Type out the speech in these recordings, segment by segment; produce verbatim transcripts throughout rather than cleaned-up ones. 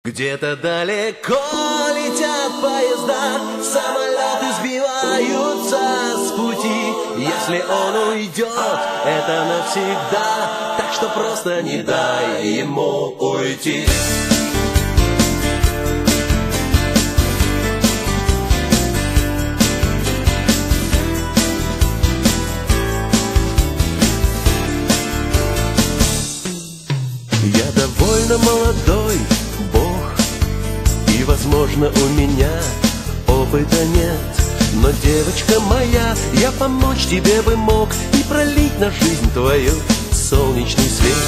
Где-то далеко летят поезда, самолеты сбиваются с пути. Если он уйдет, это навсегда, так что просто не дай ему уйти. Я довольно молодой бог, и, возможно, у меня опыта нет. Но, девочка моя, я помочь тебе бы мог и пролить на жизнь твою солнечный свет.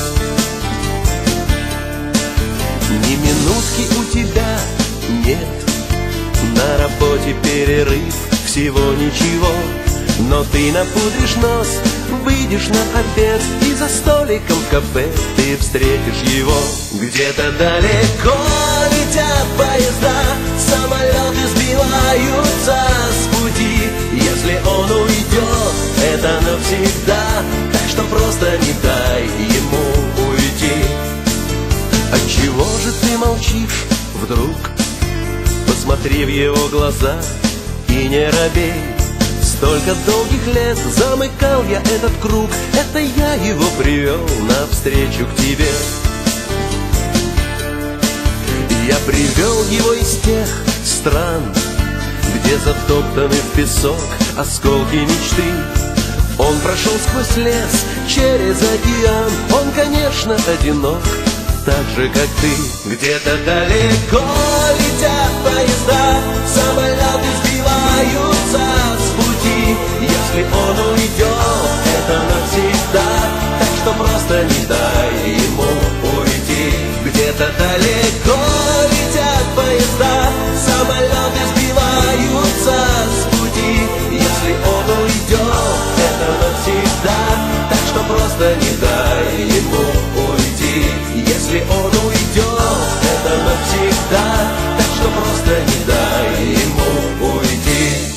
Ни минутки у тебя нет, на работе перерыв, всего ничего. Но ты напудришь нос, выйдешь на обед, и за столиком в кафе ты встретишь его. Где-то далеко летят поезда, самолеты сбиваются с пути. Если он уйдет, это навсегда, так что просто не дай ему уйти. Отчего же ты молчишь вдруг? Посмотри в его глаза и не робей. Столько долгих лет замыкал я этот круг, это я его привел навстречу к тебе. Я привел его из тех стран, где затоптаны в песок осколки мечты. Он прошел сквозь лес, через океан, он, конечно, одинок, так же, как ты. Где-то далеко летят поезда, самолеты сбиваются с пути. Если он уйдет, это навсегда, так что просто не дай ему уйти. Где-то далеко летят поезда, самолеты сбиваются с пути. Если он уйдет, это навсегда, так что просто не дай ему уйти. Если он уйдет, это навсегда, так что просто не дай ему уйти.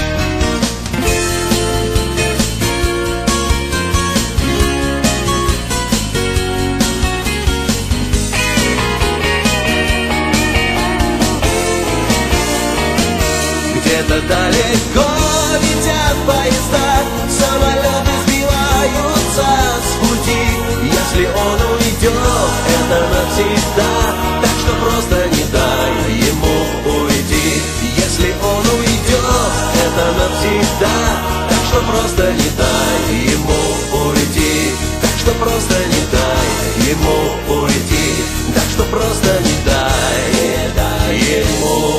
Где-то далеко летят поезда, самолеты сбиваются с пути. Если он уйдет, это навсегда, так что просто не дай ему уйти. Если он уйдет, это навсегда, так что просто не дай ему уйти. Так что просто не дай ему уйти. Так что просто не дай, не дай ему